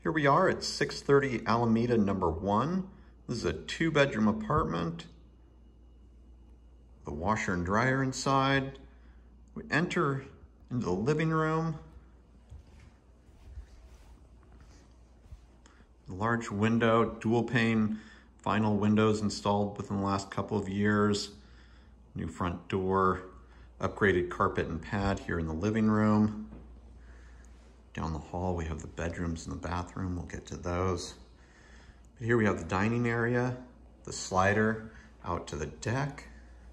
Here we are at 630 Alameda number 1. This is a 2-bedroom apartment. The washer and dryer inside. We enter into the living room. The large window, dual pane vinyl windows installed within the last couple of years. New front door, upgraded carpet and pad here in the living room. Down the hall, we have the bedrooms and the bathroom. We'll get to those. But here we have the dining area, the slider out to the deck.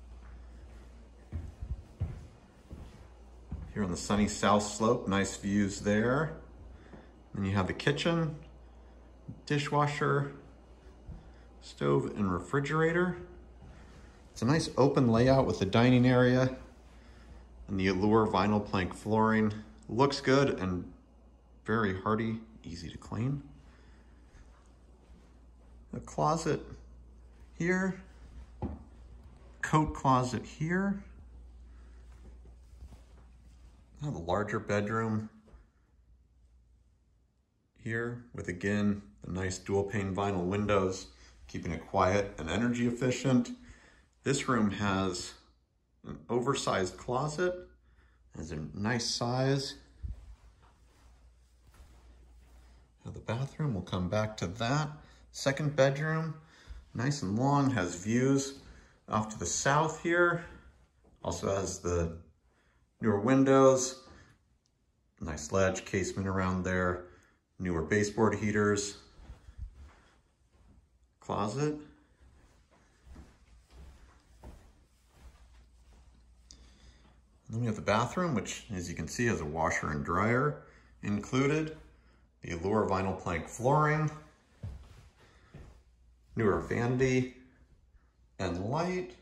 Here on the sunny south slope, nice views there. Then you have the kitchen, dishwasher, stove, and refrigerator. It's a nice open layout with the dining area and the Allure vinyl plank flooring. Looks good and very hardy, easy to clean. The closet here, coat closet here. Now the larger bedroom here with, again, the nice dual pane vinyl windows, keeping it quiet and energy efficient. This room has an oversized closet, has a nice size. Now the bathroom, we'll come back to that. Second bedroom, nice and long, has views off to the south here. Also has the newer windows, nice ledge casement around there, newer baseboard heaters, closet. And then we have the bathroom, which, as you can see, has a washer and dryer included. The Allure vinyl plank flooring, newer vanity and light,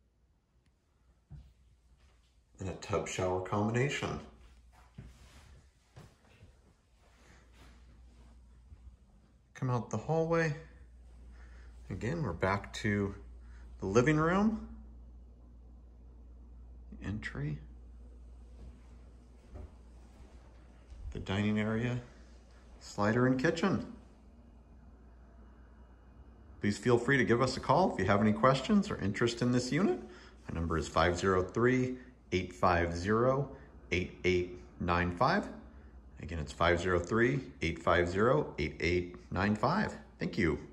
and a tub shower combination. Come out the hallway. Again, we're back to the living room, the entry, the dining area, slider, and kitchen. Please feel free to give us a call if you have any questions or interest in this unit. My number is 503-850-8895. Again, it's 503-850-8895. Thank you.